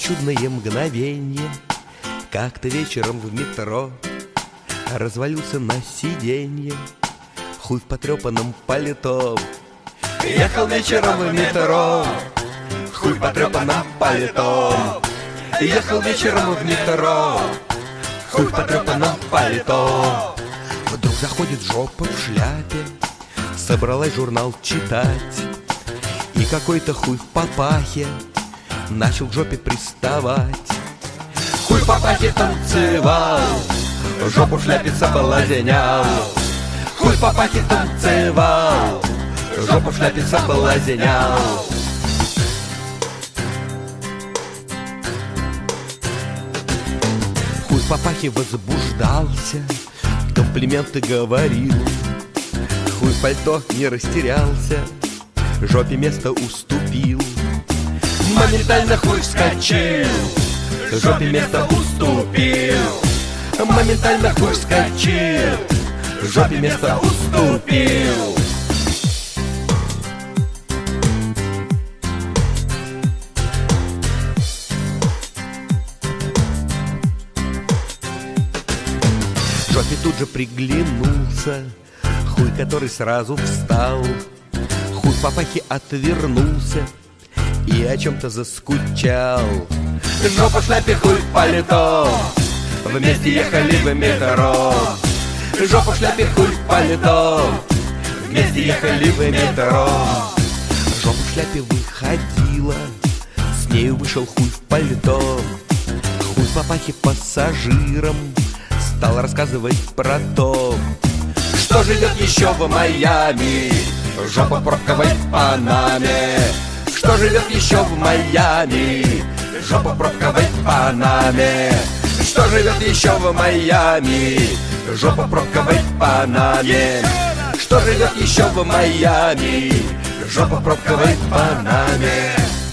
чудное мгновенье. Как-то вечером в метро развалился на сиденье хуй в потрепанном пальто. Ехал вечером в метро, хуй в потрепанном пальто. Ехал вечером в метро, хуй в потрепанном пальто. Вдруг заходит жопа в шляпе, собралась журнал читать, и какой-то хуй в папахе начал к жопе приставать. Хуй в папахе танцевал, жопу в шляпе соблазнял. Хуй в папахе танцевал, жопу в шляпе соблазнял. Хуй в папахе возбуждался, комплименты говорил. Хуй в пальто не растерялся, жопе место уступил. Моментально хуй вскочил, жопе место уступил. Моментально хуй вскочил, жопе место уступил. Жопе тут же приглянулся хуй, который сразу встал. Хуй в папахе отвернулся и о чем-то заскучал. Жопа в шляпе, хуй в пальто, вместе ехали в метро. Жопа в шляпе, хуй в пальто, вместе ехали в метро. Жопа в шляпе выходила, с нею вышел хуй в пальто. Хуй в папахе пассажирам стал рассказывать про то, что живет еще в Майами жопа в пробковой Панаме. Что живет еще в Майами жопа в пробковой Панаме. Что живет еще в Майами жопа в пробковой Панаме. Что живет еще в Майами жопа в пробковой Панаме.